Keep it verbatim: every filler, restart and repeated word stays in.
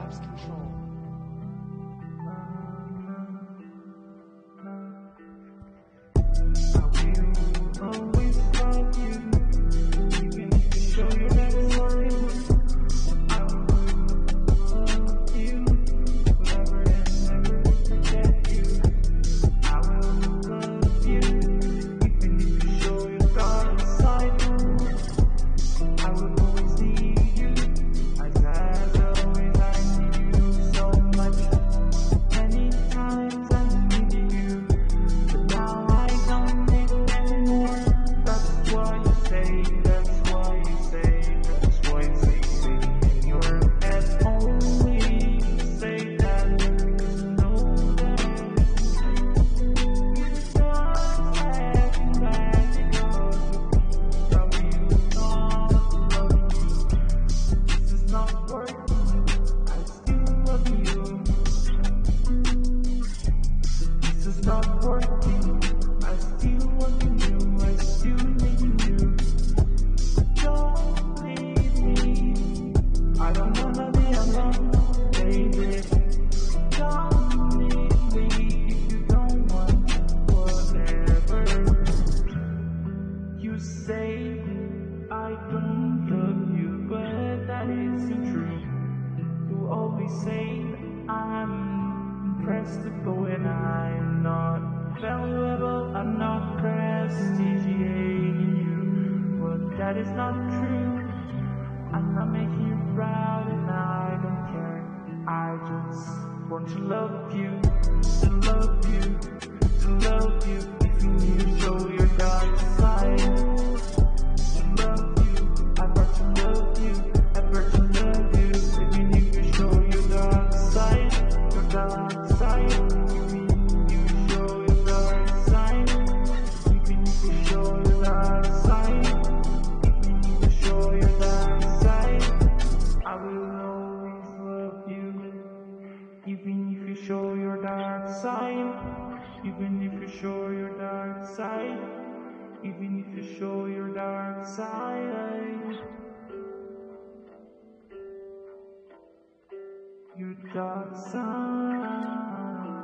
lost control. You say I don't love you, but that isn't true. You always say I'm impressible and I'm not valuable, I'm not prestigiating you, but that is not true. I'm not making you proud and I don't care. I just want to love you, to love you, to love you. If you show your dark side, even if you show your dark side, even if you show your dark side, even if you show your dark side, your dark side.